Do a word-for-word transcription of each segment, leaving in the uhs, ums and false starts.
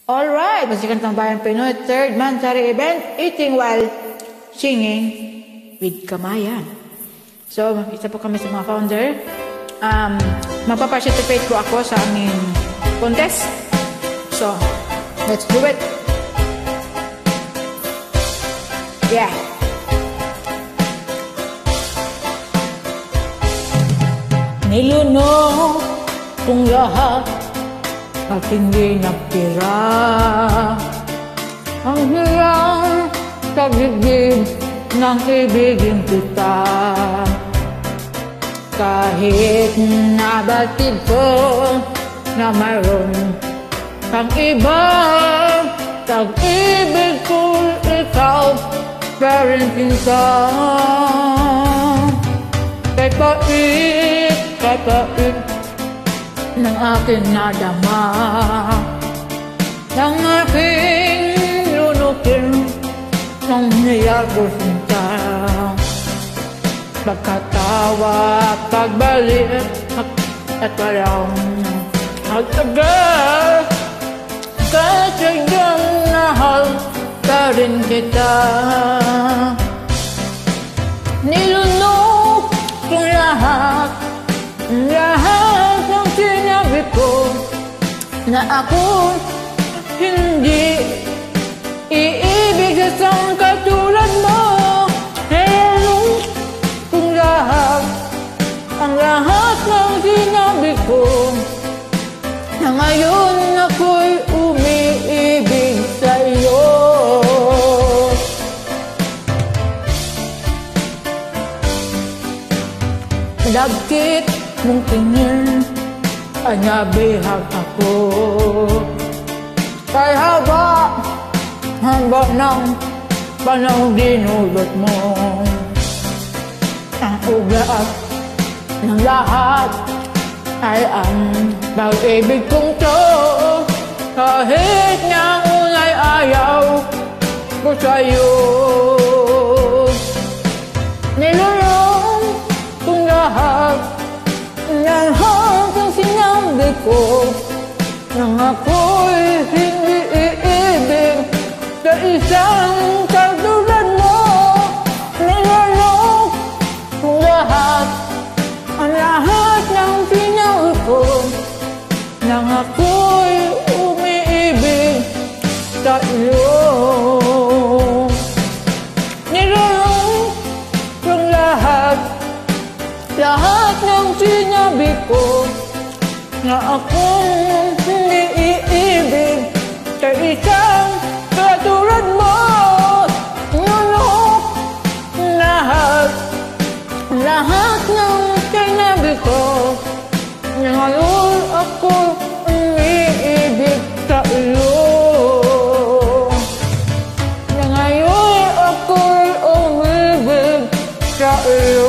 Alright, Musikan Tambayan Pinoy, third Mansari event, Eating While Singing with Kamayan. So, isa po kami sa mga founder. Um, Mapaparticipate po ako sa aming contest. So, let's do it. Yeah. Nilunok kung lahat at hindi napira ang hirang kagigib ng ibigin kita. Kahit nabatid ko na mayroon kang iba, tag-ibig ko ikaw pa rin pinsa. Kay pait, kay pait ng aking nadama, ng aking lunukin ng niyagos nita. Pagkatawa, pagbalik at parang nagtagal, kasi yung nahal ka rin kita. Nilunok kong lahat, lahat ng sinabi ko na ako hindi iibig sa isang katulad mo. Nilunok kong lahat, ang lahat ng sinabi ko na ngayon ako'y umiibig sa iyo. Dagkit mong tingin, anyabihag ako. Kay haba, haba ng panahon dinulot mo. Ang ugat ng lahat ay ang pag-ibig kong to. Kahit nga unay ayaw ko sa'yo. Nilulong kong lahat, lahat ang sinabi ko nang ako'y hindi iibig sa isang katulad mo. Nilulong kong lahat, ang lahat ng sinabi ko nang ako'y umiibig sa iyo. Nilulong kong lahat, lahat ng sinabi ko na akong hindi iibig sa isang katulad mo. Nilulong lahat, lahat ng sinabi ko na ngayon ako umiibig sa iyo. Na ngayon ako umiibig sa iyo.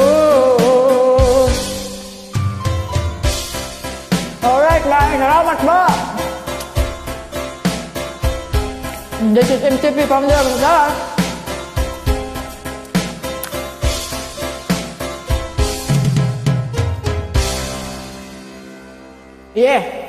Alright, maraming salamat ba? This is M T P from the Bazaar. Yeah.